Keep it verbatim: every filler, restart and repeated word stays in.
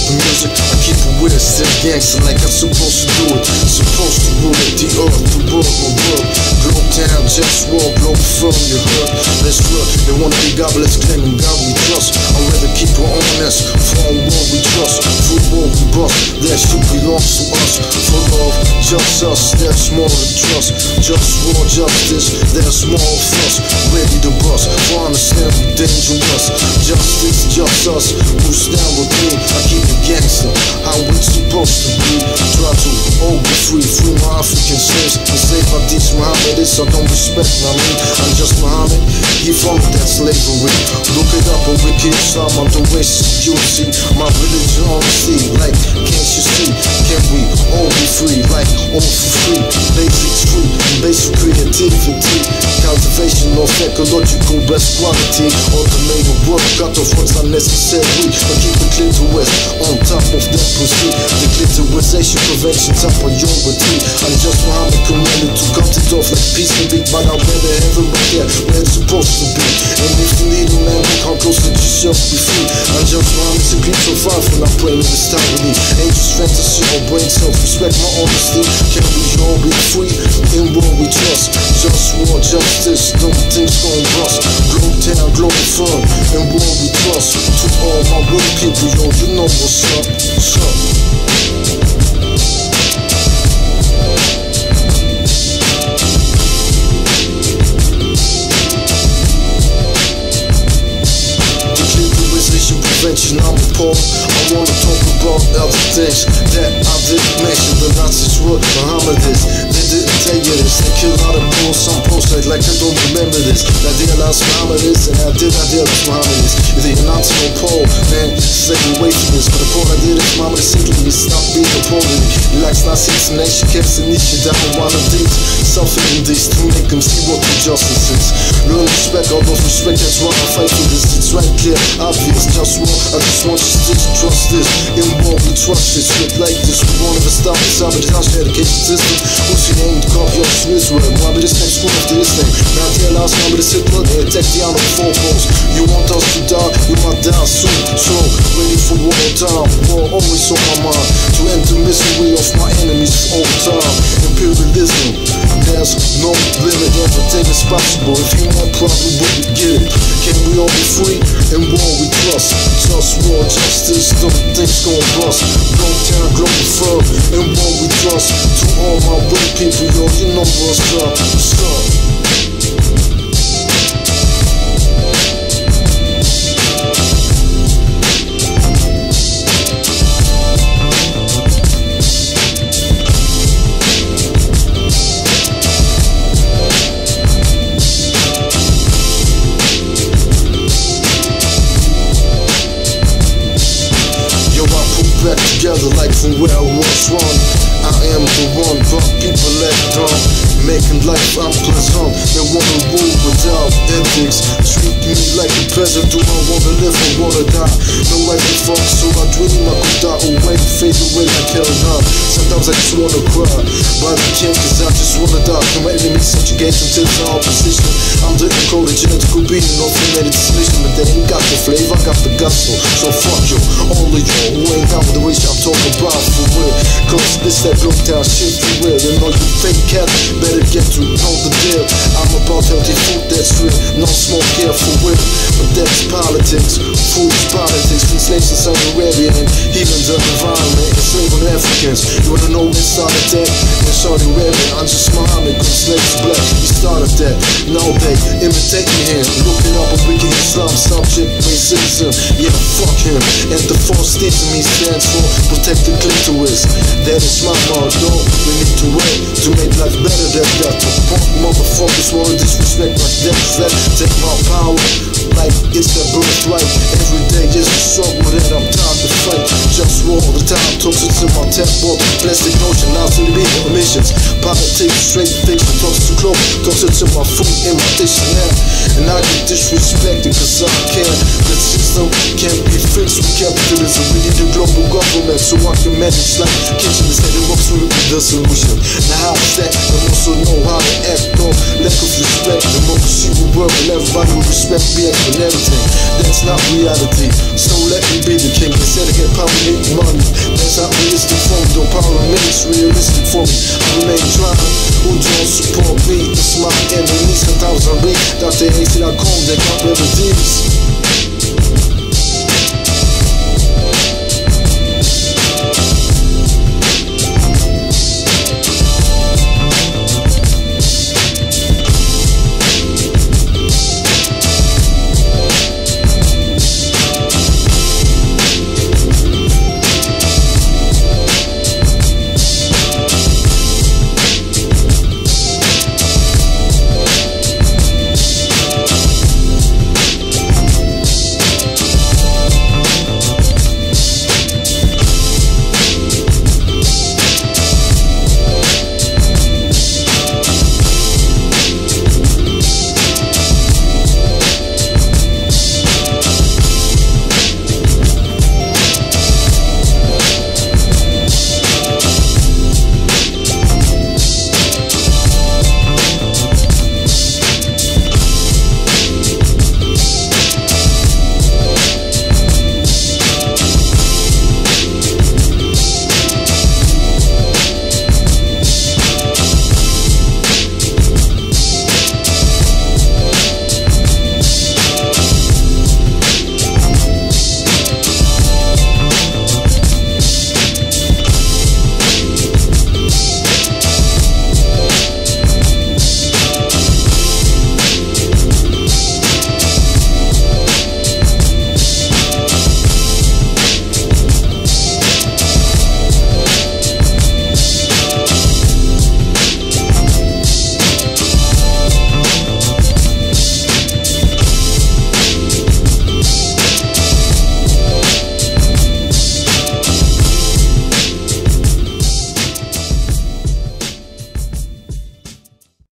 the music, I keep it with it, still gangster like I'm supposed to do it. Supposed to rule it, the earth, the world, my world. Globe town, JustWar, Globalfirm, you heard. Let's look, they wanna be godless, claiming God we trust. I'd rather keep it honest, for war we trust. For war we bust, that shit belongs to us. For love, just us, that's more than trust. JustWar, justice, that's more of us. Ready to bust, for understand we dangerous. Justice, just us, who stand with me. I keep it gangster, how we supposed to be. Try to all be free, free my African slaves. Enslaved by these Mohammedists, I don't respect my me. I'm just Muhammad, he followed that slavery. Look it up on Wiki Islam, I'm the racist, you see. My religion honesty, like, can't you see? Can we all be free, like, all for free? Basics free, basic creativity. Cultivation of ecological best quality. Automated work, cut off what's unnecessary. But keep the clitoris on top of that pussy. The clitorisation prevention top priority. I'm just Muhammad commanded to cut it off like peace and big, but I rather have it right there where it's supposed to be. And if you need a man, look how close to yourself be free. I'm just Muhammad to keep so far from not praying with stability. Ain't just fantasy or brain self, respect my honesty. Can we all be free? In war we trust. JustWar, justice, don't things gon' bust. Globe town, Globalfirm, in war we trust. To all my real people, yo, you know what's up, what's up. I'm appalled. I wanna talk about other things that I didn't mention. The Nazis were Mohammedists. They didn't tell you this. They killed out of bulls. Some posts act like I don't remember this. I realized Mohammedists, and I did I realize Mohammedists. If they announce no poll, man, stay away from this. But the point I did is Mohammed simply stop being a poet. He likes Nazis and she kept the niche down one of these. Suffering these to make them see what the justice is. Learn respect, all those respect, that's why I fight for this. It's right clear, obvious, just war. I just want you to trust this. In war we trust this. Shit like this, we won't ever stop this. I'm just house education system. Who's your name to copy off to Israel? Mohammed is next school after this thing. Now I realize Mohammed is Hitler, they attack the honor of four posts. You want us to die, you might die soon. So, ready for war time. War always on my mind. To end the misery of my enemies all the time. Imperialism, there's no limit. Everything is possible. If you want, probably wouldn't get it. Can we all be free? In war we trust. JustWar, justice, don't things gon' bust. Globe town, Globalfirm, in war we trust. To all my real people, yo, you know what's up, what's up. Back together like from where I was wrong. I am the one, but people let down. Making life unpleasant. They wanna rule without ethics. Treat me like a peasant. Do I wanna live or wanna die? No I give fuck, so I dream I could die away, fade away like hell now. Sometimes I just wanna cry, but I can't cause I just wanna die. Can my enemies subjugate until the opposition? I'm the encoded genetical being of humanity decision. But they ain't got the flavor, I got the gusto. So fuck you, all of you who ain't down with the way I'm talking about for real. Cause this that broke down shit for real. And all you fake cats better get to know the deal. I'm about healthy food that's real, no smoke here for real. But that's politics, food is politics. From slaves to Saudi Arabia and heathens of environment, enslaving Africans. You wanna know when it started that? In Saudi Arabia, I'm just Muhammad, cause slaves black. We started that, now they imitate me here. Looking up a wicked Islam subject, racism. Yeah, fuck him. And the false state to me stands for protect the clitoris. That is my motto. We need to wait to make life better than that. The punk motherfuckers wanna disrespect my death. That take my power like it's their birthright. Every day is a struggle that I'm tired to fight. JustWar all the time, toxic to my tap book. Plastic notion, now to the big emissions. Politics, straight fiction, toxic to clothes. Toxic to my food and my dictionary. And I get disrespected cause I care. The system can't be fixed with capitalism. We need a global government. respect, so I can manage like kitchen instead of works with the solution. Now how to stack, and also know how to act on lack of respect. Democracy will work and everybody will respect me and everything. That's not reality, so let me be the king. Instead of get power, make money. That's not realistic for me, though power makes realistic for me. I remain trying, who don't support me? It's my enemies, a thousand rate. Doctor A C dot com, they got remedies.